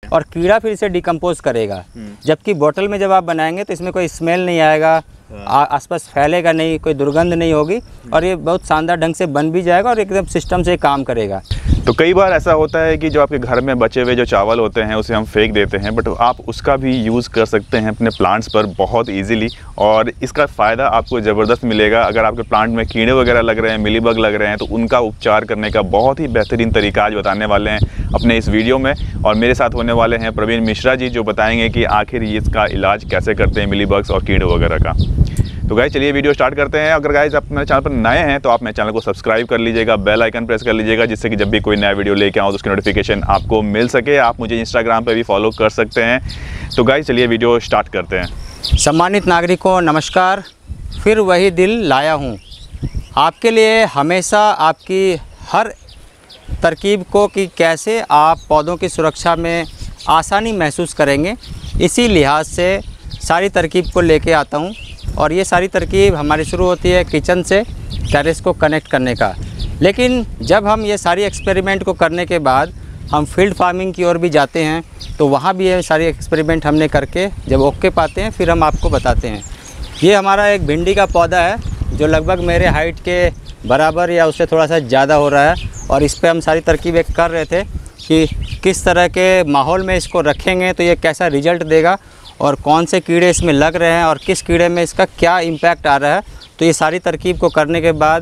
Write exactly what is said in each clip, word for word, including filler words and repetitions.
और कीड़ा फिर इसे डिकम्पोज करेगा। जबकि बोतल में जब आप बनाएंगे तो इसमें कोई स्मेल नहीं आएगा, आसपास फैलेगा नहीं, कोई दुर्गंध नहीं होगी और ये बहुत शानदार ढंग से बन भी जाएगा और एकदम सिस्टम से काम करेगा। तो कई बार ऐसा होता है कि जो आपके घर में बचे हुए जो चावल होते हैं उसे हम फेंक देते हैं, बट आप उसका भी यूज़ कर सकते हैं अपने प्लांट्स पर बहुत इजीली और इसका फ़ायदा आपको ज़बरदस्त मिलेगा। अगर आपके प्लांट में कीड़े वगैरह लग रहे हैं, मिलीबग लग रहे हैं, तो उनका उपचार करने का बहुत ही बेहतरीन तरीका आज बताने वाले हैं अपने इस वीडियो में। और मेरे साथ होने वाले हैं प्रवीण मिश्रा जी, जो बताएँगे कि आखिर इसका इलाज कैसे करते हैं मिलीबग्स और कीड़े वगैरह का। तो गाइस चलिए वीडियो स्टार्ट करते हैं। अगर गाइस आप मेरे चैनल पर नए हैं तो आप मेरे चैनल को सब्सक्राइब कर लीजिएगा, बेल आइकन प्रेस कर लीजिएगा, जिससे कि जब भी कोई नया वीडियो लेके आऊँ तो उसकी नोटिफिकेशन आपको मिल सके। आप मुझे इंस्टाग्राम पे भी फॉलो कर सकते हैं। तो गाइस चलिए वीडियो स्टार्ट करते हैं। सम्मानित नागरिकों नमस्कार, फिर वही दिल लाया हूँ आपके लिए हमेशा आपकी हर तरकीब को कि कैसे आप पौधों की सुरक्षा में आसानी महसूस करेंगे, इसी लिहाज से सारी तरकीब को लेके आता हूँ। और ये सारी तरकीब हमारी शुरू होती है किचन से टेरेस को कनेक्ट करने का। लेकिन जब हम ये सारी एक्सपेरिमेंट को करने के बाद हम फील्ड फार्मिंग की ओर भी जाते हैं तो वहाँ भी ये सारी एक्सपेरिमेंट हमने करके जब ओके पाते हैं फिर हम आपको बताते हैं। ये हमारा एक भिंडी का पौधा है जो लगभग मेरे हाइट के बराबर या उससे थोड़ा सा ज़्यादा हो रहा है और इस पर हम सारी तरकीबें कर रहे थे कि किस तरह के माहौल में इसको रखेंगे तो ये कैसा रिज़ल्ट देगा और कौन से कीड़े इसमें लग रहे हैं और किस कीड़े में इसका क्या इम्पैक्ट आ रहा है। तो ये सारी तरकीब को करने के बाद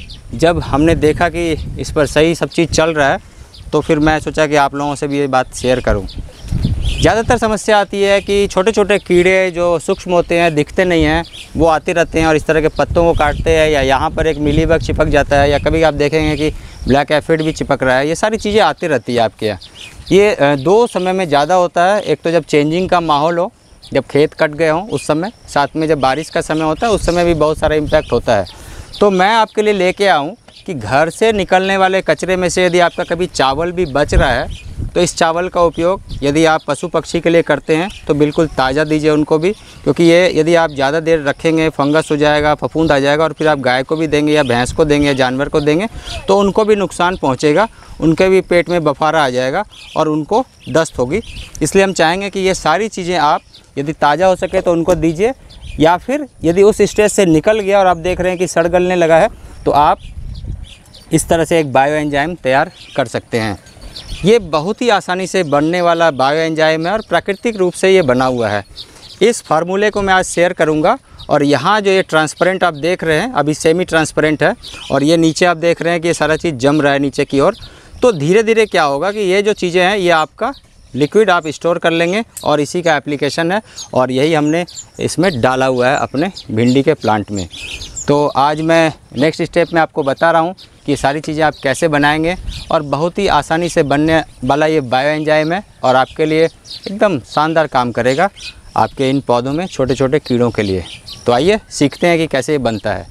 जब हमने देखा कि इस पर सही सब चीज़ चल रहा है तो फिर मैं सोचा कि आप लोगों से भी ये बात शेयर करूं। ज़्यादातर समस्या आती है कि छोटे छोटे कीड़े जो सूक्ष्म होते हैं, दिखते नहीं हैं, वो आते रहते हैं और इस तरह के पत्तों को काटते हैं, या यहाँ पर एक मिलीबग चिपक जाता है, या कभी आप देखेंगे कि ब्लैक एफिड भी चिपक रहा है। ये सारी चीज़ें आती रहती है आपके यहाँ। ये दो समय में ज़्यादा होता है, एक तो जब चेंजिंग का माहौल हो, जब खेत कट गए हों उस समय, साथ में जब बारिश का समय होता है उस समय भी बहुत सारा इम्पैक्ट होता है। तो मैं आपके लिए लेके आऊँ कि घर से निकलने वाले कचरे में से यदि आपका कभी चावल भी बच रहा है तो इस चावल का उपयोग यदि आप पशु पक्षी के लिए करते हैं तो बिल्कुल ताज़ा दीजिए उनको भी, क्योंकि ये यदि आप ज़्यादा देर रखेंगे फंगस हो जाएगा, फफूंद आ जाएगा और फिर आप गाय को भी देंगे या भैंस को देंगे या जानवर को देंगे तो उनको भी नुकसान पहुँचेगा, उनके भी पेट में बफारा आ जाएगा और उनको दस्त होगी। इसलिए हम चाहेंगे कि ये सारी चीज़ें आप यदि ताज़ा हो सके तो उनको दीजिए, या फिर यदि उस स्टेज से निकल गया और आप देख रहे हैं कि सड़ गलने लगा है तो आप इस तरह से एक बायो एंजाइम तैयार कर सकते हैं। ये बहुत ही आसानी से बनने वाला बायो एंजाइम है और प्राकृतिक रूप से ये बना हुआ है। इस फार्मूले को मैं आज शेयर करूंगा और यहाँ जो ये ट्रांसपेरेंट आप देख रहे हैं अभी सेमी ट्रांसपेरेंट है और ये नीचे आप देख रहे हैं कि ये सारा चीज़ जम रहा है नीचे की ओर। तो धीरे धीरे क्या होगा कि ये जो चीज़ें हैं ये आपका लिक्विड आप स्टोर कर लेंगे और इसी का एप्लीकेशन है और यही हमने इसमें डाला हुआ है अपने भिंडी के प्लांट में। तो आज मैं नेक्स्ट स्टेप में आपको बता रहा हूँ कि ये सारी चीज़ें आप कैसे बनाएंगे और बहुत ही आसानी से बनने वाला ये बायो एंजाइम है और आपके लिए एकदम शानदार काम करेगा आपके इन पौधों में छोटे छोटे कीड़ों के लिए। तो आइए सीखते हैं कि कैसे ये बनता है।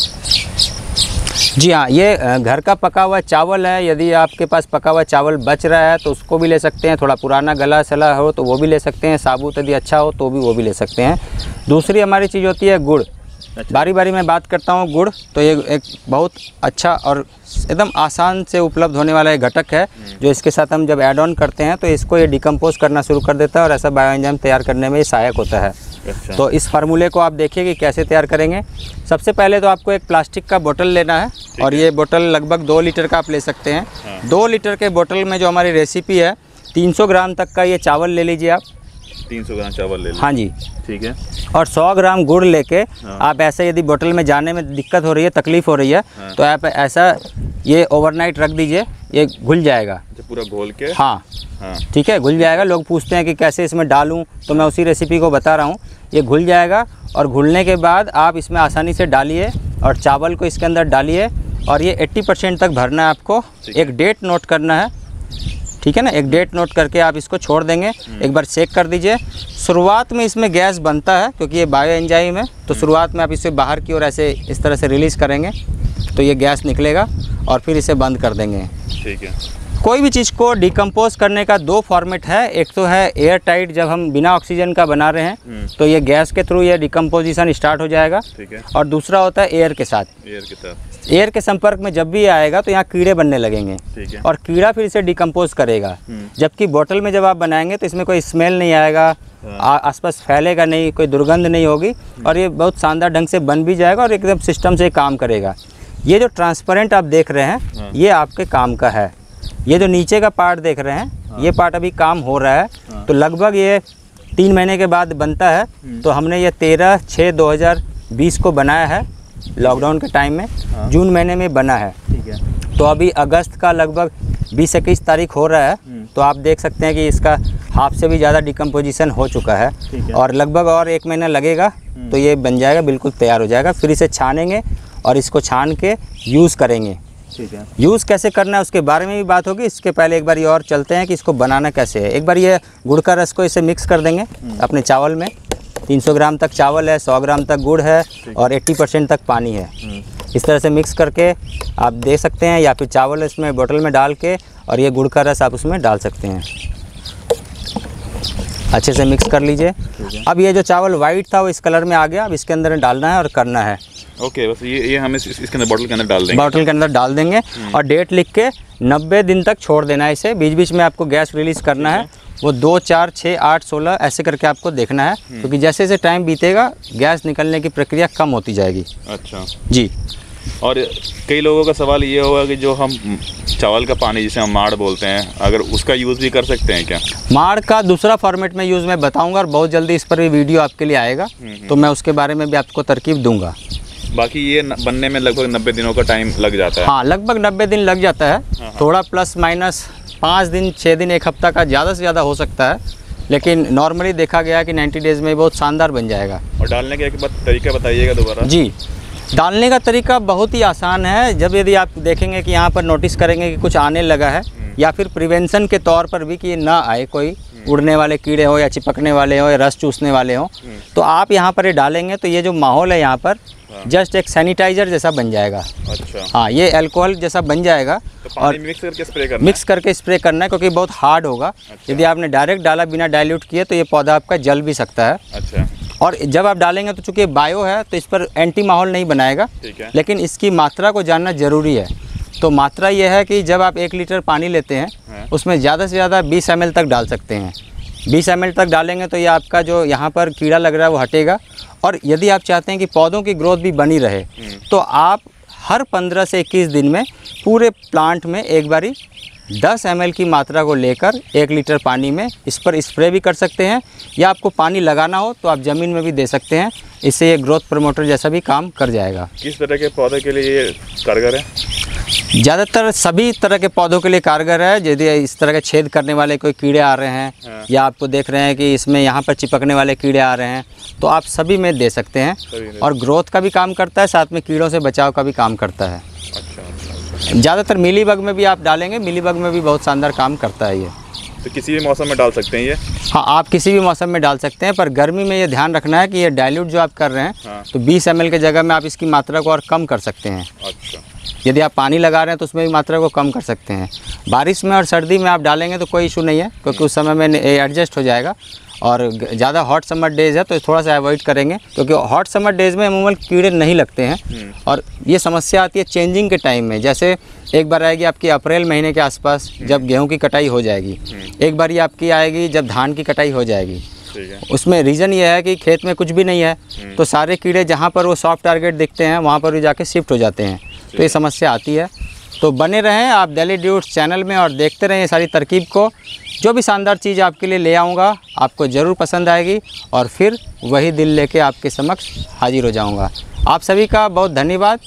जी हाँ, ये घर का पका हुआ चावल है। यदि आपके पास पका हुआ चावल बच रहा है तो उसको भी ले सकते हैं, थोड़ा पुराना गला सला हो तो वो भी ले सकते हैं, साबुत यदि अच्छा हो तो भी वो भी ले सकते हैं। दूसरी हमारी चीज़ होती है गुड़। अच्छा। बारी बारी मैं बात करता हूँ गुड़। तो ये एक बहुत अच्छा और एकदम आसान से उपलब्ध होने वाला एक घटक है जो इसके साथ हम जब ऐड ऑन करते हैं तो इसको ये डिकम्पोज करना शुरू कर देता है और ऐसा बायो एंजाइम तैयार करने में ये सहायक होता है। अच्छा। तो इस फार्मूले को आप देखिए कि कैसे तैयार करेंगे। सबसे पहले तो आपको एक प्लास्टिक का बोतल लेना है और ये बोतल लगभग दो लीटर का आप ले सकते हैं। हाँ। दो लीटर के बोतल में जो हमारी रेसिपी है तीन सौ ग्राम तक का ये चावल ले लीजिए आप। तीन सौ ग्राम चावल ले लीजिए। हाँ जी, ठीक है। और सौ ग्राम गुड़ लेके हाँ। आप ऐसे यदि बोतल में जाने में दिक्कत हो रही है, तकलीफ़ हो रही है हाँ। तो आप ऐसा ये ओवरनाइट रख दीजिए, ये घुल जाएगा पूरा घोल के। हाँ हाँ ठीक है, घुल जाएगा। लोग पूछते हैं कि कैसे इसमें डालूं, तो मैं उसी रेसिपी को बता रहा हूँ। ये घुल जाएगा और घुलने के बाद आप इसमें आसानी से डालिए और चावल को इसके अंदर डालिए और ये अस्सी परसेंट तक भरना है आपको। एक डेट नोट करना है, ठीक है ना, एक डेट नोट करके आप इसको छोड़ देंगे। एक बार चेक कर दीजिए। शुरुआत में इसमें गैस बनता है क्योंकि ये बायो एंजाइम है, तो शुरुआत में आप इसे बाहर की ओर ऐसे इस तरह से रिलीज़ करेंगे तो ये गैस निकलेगा और फिर इसे बंद कर देंगे। ठीक है। कोई भी चीज़ को डिकम्पोज करने का दो फॉर्मेट है। एक तो है एयर टाइट, जब हम बिना ऑक्सीजन का बना रहे हैं तो ये गैस के थ्रू ये डिकम्पोजिशन स्टार्ट हो जाएगा। ठीक है। और दूसरा होता है एयर के साथ। एयर के साथ एयर के संपर्क में जब भी आएगा तो यहाँ कीड़े बनने लगेंगे। ठीक है। और कीड़ा फिर इसे डिकम्पोज करेगा। जबकि बोतल में जब आप बनाएंगे तो इसमें कोई स्मेल नहीं आएगा, आसपास फैलेगा नहीं, कोई दुर्गंध नहीं होगी और ये बहुत शानदार ढंग से बन भी जाएगा और एकदम सिस्टम से काम करेगा। ये जो ट्रांसपेरेंट आप देख रहे हैं ये आपके काम का है। ये जो नीचे का पार्ट देख रहे हैं ये पार्ट अभी काम हो रहा है। तो लगभग ये तीन महीने के बाद बनता है। तो हमने ये तेरह छः दो हज़ार बीस को बनाया है, लॉकडाउन के टाइम में। हाँ। जून महीने में बना है। ठीक है। तो अभी अगस्त का लगभग बीस इक्कीस तारीख हो रहा है। तो आप देख सकते हैं कि इसका हाफ से भी ज़्यादा डिकम्पोजिशन हो चुका है, है। और लगभग और एक महीना लगेगा तो ये बन जाएगा, बिल्कुल तैयार हो जाएगा। फिर इसे छानेंगे और इसको छान के यूज़ करेंगे। ठीक है। यूज़ कैसे करना है उसके बारे में भी बात होगी। इसके पहले एक बार ये और चलते हैं कि इसको बनाना कैसे है। एक बार ये गुड़ का रस को इसे मिक्स कर देंगे अपने चावल में। तीन सौ ग्राम तक चावल है, सौ ग्राम तक गुड़ है और अस्सी परसेंट तक पानी है। इस तरह से मिक्स करके आप दे सकते हैं, या फिर चावल इसमें बोतल में डाल के और ये गुड़ का रस आप उसमें डाल सकते हैं। अच्छे से मिक्स कर लीजिए। अब ये जो चावल वाइट था वो इस कलर में आ गया। अब इसके अंदर डालना है और करना है। ओके, बस ये ये हम इस, इसके अंदर बोतल के अंदर डाल देंगे। बोतल के अंदर डाल देंगे और डेट लिख के नब्बे दिन तक छोड़ देना है इसे। बीच बीच में आपको गैस रिलीज़ करना है। वो दो चार छः आठ सोलह ऐसे करके आपको देखना है, क्योंकि जैसे जैसे टाइम बीतेगा गैस निकलने की प्रक्रिया कम होती जाएगी। अच्छा जी। और कई लोगों का सवाल ये होगा कि जो हम चावल का पानी जिसे हम माड़ बोलते हैं, अगर उसका यूज़ भी कर सकते हैं क्या? माड़ का दूसरा फॉर्मेट में यूज़ मैं बताऊंगा और बहुत जल्दी इस पर भी वीडियो आपके लिए आएगा, तो मैं उसके बारे में भी आपको तरकीब दूंगा। बाकी ये बनने में लगभग नब्बे दिनों का टाइम लग जाता है। हाँ, लगभग नब्बे दिन लग जाता है। हाँ। थोड़ा प्लस माइनस पाँच दिन छः दिन एक हफ्ता का ज़्यादा से ज़्यादा हो सकता है, लेकिन नॉर्मली देखा गया है कि नब्बे डेज़ में बहुत शानदार बन जाएगा। और डालने का एक बात तरीका बताइएगा दोबारा। जी, डालने का तरीका बहुत ही आसान है। जब यदि आप देखेंगे कि यहाँ पर नोटिस करेंगे कि कुछ आने लगा है, या फिर प्रिवेंशन के तौर पर भी कि ये ना आए, कोई उड़ने वाले कीड़े हो या चिपकने वाले हो या रस चूसने वाले हो, तो आप यहाँ पर ये डालेंगे तो ये जो माहौल है यहाँ पर जस्ट एक सैनिटाइज़र जैसा बन जाएगा। अच्छा। हाँ, ये अल्कोहल जैसा बन जाएगा। तो पानी और मिक्स करके स्प्रे करना मिक्स करके स्प्रे करना है, क्योंकि बहुत हार्ड होगा। अच्छा। यदि आपने डायरेक्ट डाला बिना डाइल्यूट किए तो ये पौधा आपका जल भी सकता है। अच्छा। और जब आप डालेंगे तो चूँकि बायो है तो इस पर एंटी माहौल नहीं बनाएगा, लेकिन इसकी मात्रा को जानना ज़रूरी है। तो मात्रा ये है कि जब आप एक लीटर पानी लेते हैं उसमें ज़्यादा से ज़्यादा बीस एम एल तक डाल सकते हैं। बीस एम एल तक डालेंगे तो ये आपका जो यहाँ पर कीड़ा लग रहा है वो हटेगा। और यदि आप चाहते हैं कि पौधों की ग्रोथ भी बनी रहे तो आप हर पंद्रह से इक्कीस दिन में पूरे प्लांट में एक बारी दस एम एल की मात्रा को लेकर एक लीटर पानी में इस पर स्प्रे भी कर सकते हैं, या आपको पानी लगाना हो तो आप ज़मीन में भी दे सकते हैं। इससे ये ग्रोथ प्रमोटर जैसा भी काम कर जाएगा। किस तरह के पौधे के लिए ये कारगर है? ज़्यादातर सभी तरह के पौधों के लिए कारगर है। यदि इस तरह के छेद करने वाले कोई कीड़े आ रहे हैं, हाँ। या आपको देख रहे हैं कि इसमें यहाँ पर चिपकने वाले कीड़े आ रहे हैं, तो आप सभी में दे सकते हैं। और ग्रोथ का भी काम करता है, साथ में कीड़ों से बचाव का भी काम करता है। अच्छा, अच्छा। ज़्यादातर मिलीबग में भी आप डालेंगे, मिलीबग में भी बहुत शानदार काम करता है ये। तो किसी भी मौसम में डाल सकते हैं ये? हाँ, आप किसी भी मौसम में डाल सकते हैं, पर गर्मी में ये ध्यान रखना है कि ये डाइल्यूट जो आप कर रहे हैं, हाँ। तो बीस एम एल के जगह में आप इसकी मात्रा को और कम कर सकते हैं। अच्छा। यदि आप पानी लगा रहे हैं तो उसमें भी मात्रा को कम कर सकते हैं। बारिश में और सर्दी में आप डालेंगे तो कोई इशू नहीं है, क्योंकि उस समय में एडजस्ट हो जाएगा। और ज़्यादा हॉट समर डेज़ है तो थोड़ा सा अवॉइड करेंगे, क्योंकि हॉट समर डेज़ में अमूमन कीड़े नहीं लगते हैं। और ये समस्या आती है चेंजिंग के टाइम में। जैसे एक बार आएगी आपकी अप्रैल महीने के आसपास जब गेहूं की कटाई हो जाएगी, एक बार ये आपकी आएगी जब धान की कटाई हो जाएगी। उसमें रीज़न ये है कि खेत में कुछ भी नहीं है, तो सारे कीड़े जहाँ पर वो सॉफ्ट टारगेट दिखते हैं वहाँ पर भी जाके शिफ्ट हो जाते हैं। तो ये समस्या आती है। तो बने रहें आप डेली ड्यूट्स चैनल में और देखते रहें ये सारी तरकीब को। जो भी शानदार चीज़ आपके लिए ले आऊँगा आपको ज़रूर पसंद आएगी, और फिर वही दिल लेके आपके समक्ष हाजिर हो जाऊँगा। आप सभी का बहुत धन्यवाद।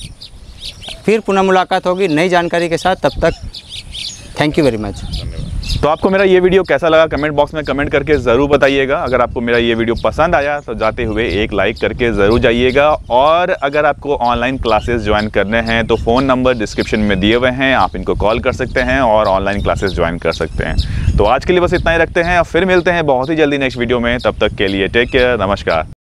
फिर पुनः मुलाकात होगी नई जानकारी के साथ, तब तक थैंक यू वेरी मच। तो आपको मेरा ये वीडियो कैसा लगा कमेंट बॉक्स में कमेंट करके ज़रूर बताइएगा। अगर आपको मेरा ये वीडियो पसंद आया तो जाते हुए एक लाइक करके ज़रूर जाइएगा। और अगर आपको ऑनलाइन क्लासेस ज्वाइन करने हैं तो फ़ोन नंबर डिस्क्रिप्शन में दिए हुए हैं, आप इनको कॉल कर सकते हैं और ऑनलाइन क्लासेस ज्वाइन कर सकते हैं। तो आज के लिए बस इतना ही रखते हैं और फिर मिलते हैं बहुत ही जल्दी नेक्स्ट वीडियो में। तब तक के लिए टेक केयर, नमस्कार।